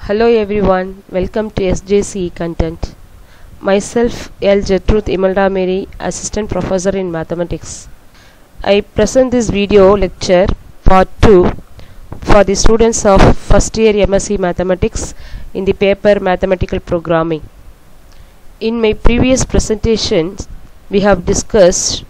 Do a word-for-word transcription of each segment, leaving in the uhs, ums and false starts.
Hello everyone, welcome to S J C content. Myself L. Gertrude Imelda Mary, Assistant Professor in Mathematics. I present this video lecture part two for the students of first year M S c Mathematics in the paper Mathematical Programming. In my previous presentations, we have discussed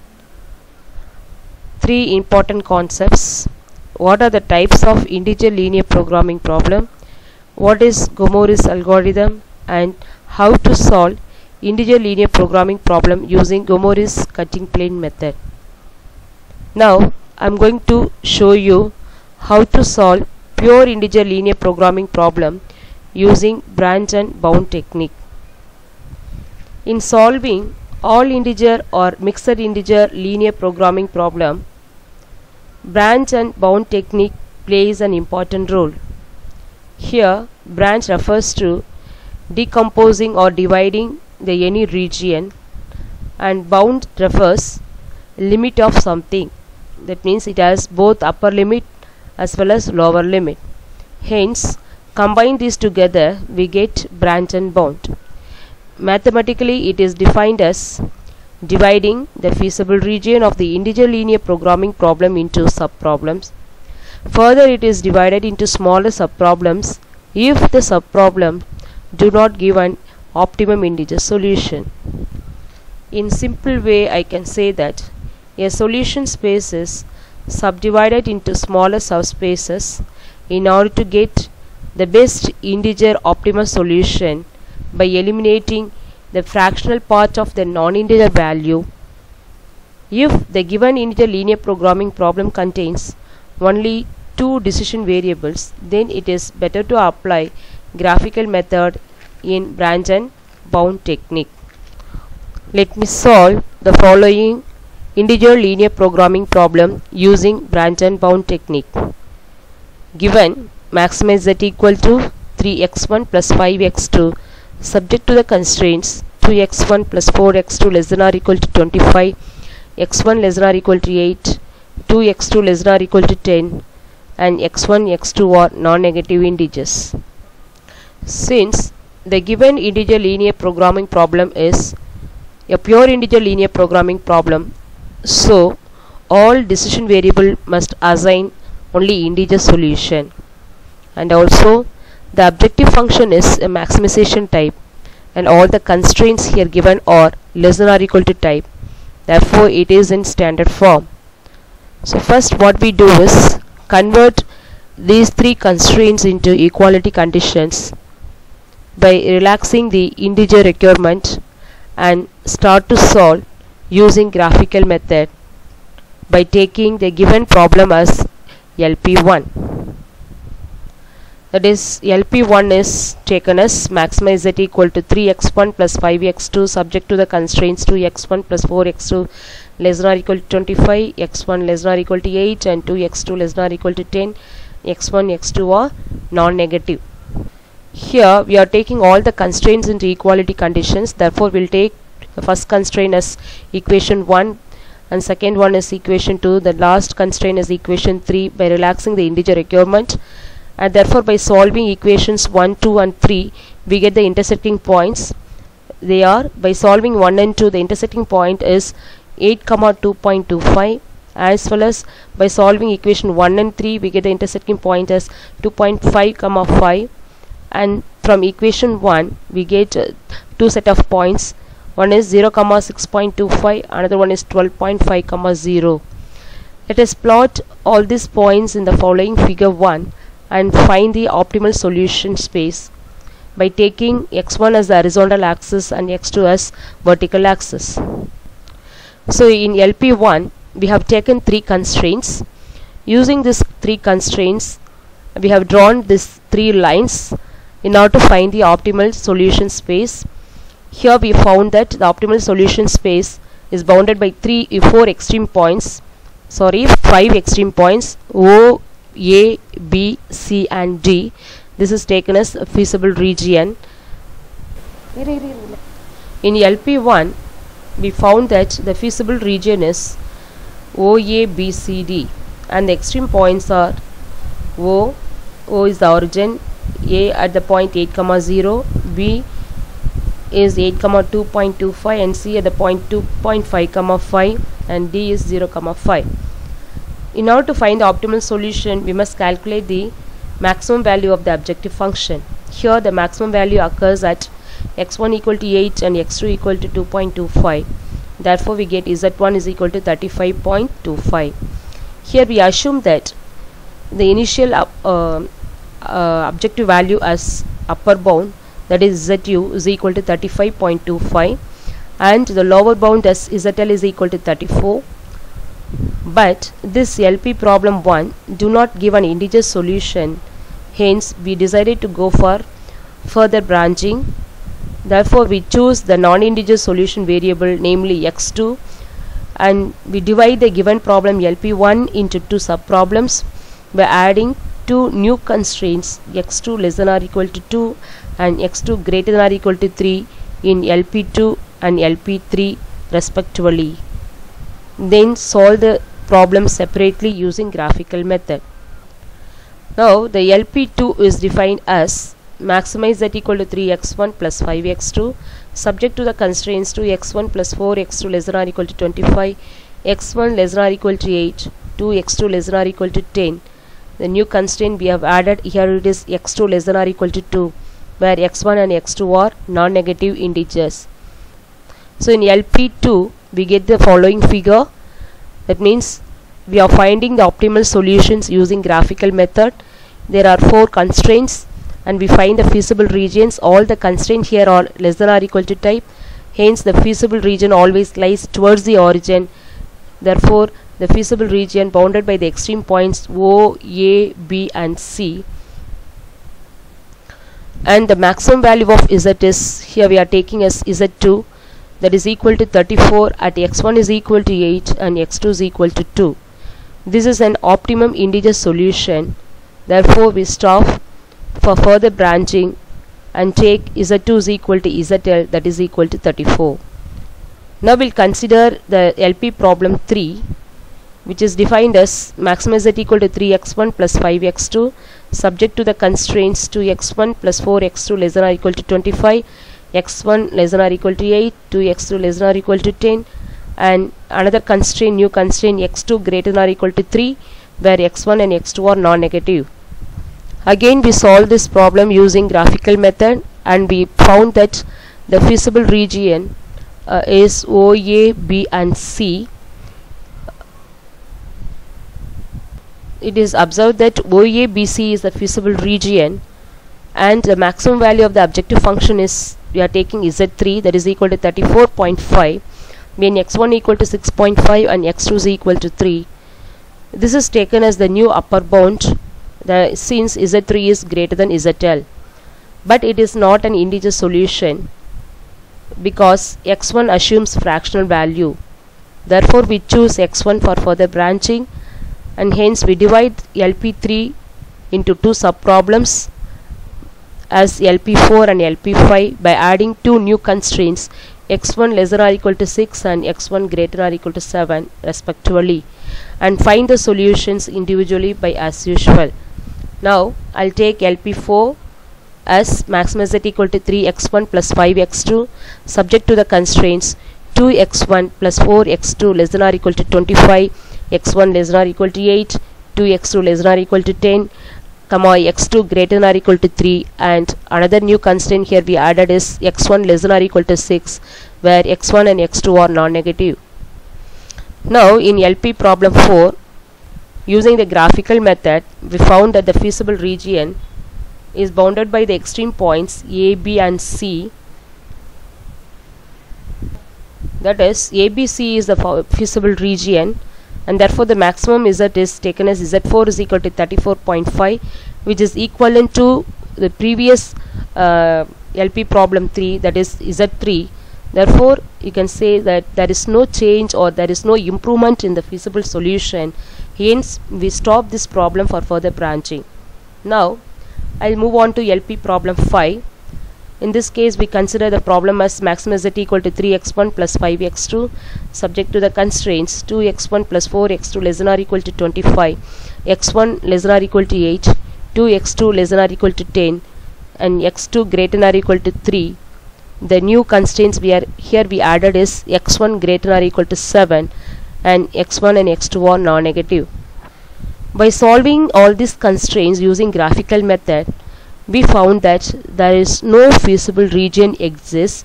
three important concepts. What are the types of integer linear programming problem? What is Gomori's algorithm and how to solve integer linear programming problem using Gomori's cutting plane method. Now I am going to show you how to solve pure integer linear programming problem using branch and bound technique. In solving all integer or mixed integer linear programming problem, branch and bound technique plays an important role. Here, branch refers to decomposing or dividing the any region, and bound refers limit of something. That means it has both upper limit as well as lower limit. Hence, combine these together, we get branch and bound. Mathematically, it is defined as dividing the feasible region of the integer linear programming problem into subproblems. Further, it is divided into smaller subproblems if the subproblem do not give an optimum integer solution. In simple way, I can say that a solution space is subdivided into smaller subspaces in order to get the best integer optimal solution by eliminating the fractional part of the non-integer value. If the given integer linear programming problem contains only two decision variables, then it is better to apply graphical method in branch and bound technique. Let me solve the following integer linear programming problem using branch and bound technique. Given maximize z equal to three x one plus five x two subject to the constraints two x one plus four x two less than or equal to twenty-five, x one less than or equal to eight, two x two less than or equal to ten, and x one, x two are non-negative integers. Since the given integer linear programming problem is a pure integer linear programming problem, so all decision variable must assign only integer solution, and also the objective function is a maximization type, and all the constraints here given are less than or equal to type. Therefore, it is in standard form. So first what we do is convert these three constraints into equality conditions by relaxing the integer requirement and start to solve using graphical method by taking the given problem as L P one. That is, L P one is taken as maximize z equal to three x one plus five x two subject to the constraints two x one plus four x two less than or equal to twenty-five, x one less than or equal to eight, and two x two less than or equal to ten, x one, x two are non-negative. Here we are taking all the constraints into equality conditions. Therefore, we will take the first constraint as equation one and second one is equation two. The last constraint is equation three by relaxing the integer requirement, and therefore by solving equations one, two and three we get the intersecting points. They are, by solving one and two, the intersecting point is eight comma two point two five, as well as by solving equation one and three we get the intersecting point as two point five comma five, and from equation one we get uh, two set of points. One is zero comma six point two five, another one is twelve point five comma zero. Let us plot all these points in the following figure one and find the optimal solution space by taking x one as the horizontal axis and x two as vertical axis. So in L P one we have taken three constraints. Using these three constraints we have drawn these three lines in order to find the optimal solution space. Here we found that the optimal solution space is bounded by three four extreme points sorry five extreme points O, A, B, C and D. This is taken as a feasible region. In L P one we found that the feasible region is O, A, B, C, D, and the extreme points are O, O is the origin, A at the point eight comma zero, B is eight comma two point two five, and C at the point two point five comma five, and D is zero comma five. In order to find the optimal solution, we must calculate the maximum value of the objective function. Here the maximum value occurs at x one equal to eight and x two equal to two point two five. Therefore we get z one is equal to thirty-five point two five. Here we assume that the initial uh, uh, uh, objective value as upper bound, that is zu, is equal to thirty-five point two five, and the lower bound as zl is equal to thirty-four. But this L P problem one do not give an integer solution, hence we decided to go for further branching. Therefore we choose the non-integer solution variable, namely x two, and we divide the given problem L P one into two subproblems by adding two new constraints, x two less than or equal to two and x two greater than or equal to three in L P two and L P three respectively. Then solve the problem separately using graphical method. Now the L P two is defined as maximize z equal to three x one plus five x two, subject to the constraints two x one plus four x two less than or equal to twenty-five, x one less than or equal to eight, two x two less than or equal to ten. The new constraint we have added here, it is x two less than or equal to two, where x one and x two are non-negative integers. So in L P two we get the following figure. That means we are finding the optimal solutions using graphical method. There are four constraints and we find the feasible regions. All the constraints here are less than or equal to type, hence the feasible region always lies towards the origin. Therefore the feasible region bounded by the extreme points O, A, B and C, and the maximum value of z is, here we are taking as z two, that is equal to thirty-four at x one is equal to eight and x two is equal to two. This is an optimum integer solution. Therefore we stop for further branching and take z two is equal to zl, that is equal to thirty-four. Now we'll consider the L P problem three, which is defined as maximize z equal to three x one plus five x two, subject to the constraints two x one plus four x two less than or equal to twenty-five, x one less than or equal to eight, two x two less than or equal to ten, and another constraint, new constraint x two greater than or equal to three, where x one and x two are non-negative. Again we solve this problem using graphical method, and we found that the feasible region uh, is O, A, B and C. It is observed that O A B C is the feasible region, and the maximum value of the objective function is, we are taking z three, that is equal to thirty-four point five, when x one equal to six point five and x two is equal to three. This is taken as the new upper bound, the, since z three is greater than zl, but it is not an integer solution because x one assumes fractional value. Therefore we choose x one for further branching, and hence we divide L P three into two subproblems as L P four and L P five by adding two new constraints, x one less than or equal to six and x one greater than or equal to seven respectively, and find the solutions individually by as usual. Now I'll take L P four as maximize z equal to three x one plus five x two, subject to the constraints two x one plus four x two less than or equal to twenty-five, x one less than or equal to eight, two x two less than or equal to ten, comma x two greater than or equal to three, and another new constraint here we added is x one less than or equal to six, where x one and x two are non-negative. Now in L P problem four, using the graphical method, we found that the feasible region is bounded by the extreme points A, B and C. That is, A B C is the feasible region, and therefore the maximum z is taken as z four is equal to thirty-four point five, which is equivalent to the previous uh, L P problem three, that is z three. Therefore you can say that there is no change or there is no improvement in the feasible solution, hence we stop this problem for further branching. Now I'll move on to L P problem five. In this case we consider the problem as maximize z equal to three x one plus five x two, subject to the constraints two x one plus four x two less than or equal to twenty-five, x one less than or equal to eight, two x two less than or equal to ten, and x two greater than or equal to three, the new constraints we are here we added is x one greater than or equal to seven and x one and x two are non-negative. By solving all these constraints using graphical method, we found that there is no feasible region exists.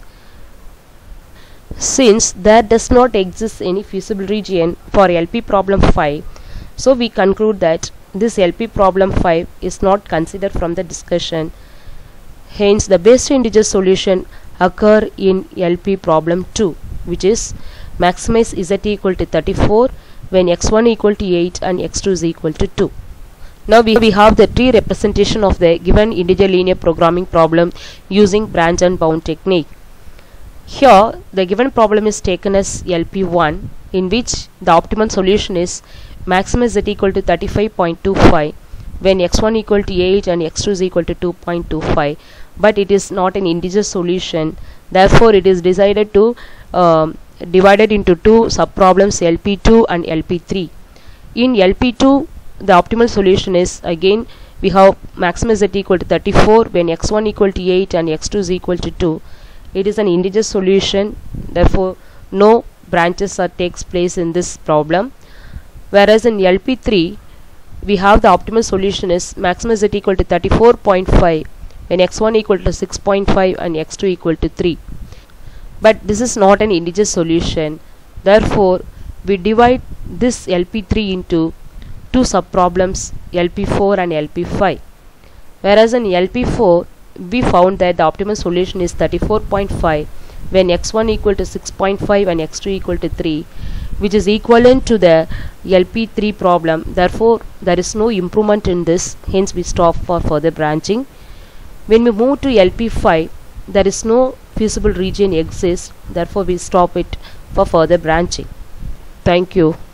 Since there does not exist any feasible region for L P problem five, so we conclude that this L P problem five is not considered from the discussion. Hence the best integer solution occur in L P problem two, which is maximize z equal to thirty-four when x one equal to eight and x two is equal to two. Now we, we have the tree representation of the given integer linear programming problem using branch and bound technique. Here the given problem is taken as L P one, in which the optimal solution is maximize z equal to thirty-five point two five when x one equal to eight and x two is equal to two point two five, but it is not an integer solution. Therefore it is decided to um, divided into two subproblems, L P two and L P three. In L P two the optimal solution is, again we have maximize z equal to thirty-four when x one equal to eight and x two is equal to two. It is an integer solution, therefore no branches are takes place in this problem. Whereas in L P three we have the optimal solution is maximize z equal to thirty-four point five when x one equal to six point five and x two equal to three. But this is not an integer solution, therefore we divide this L P three into two subproblems, L P four and L P five. Whereas in L P four we found that the optimal solution is thirty-four point five when x one equal to six point five and x two equal to three, which is equivalent to the L P three problem. Therefore there is no improvement in this, hence we stop for further branching. When we move to L P five, there is no feasible region exists, therefore we stop it for further branching. Thank you.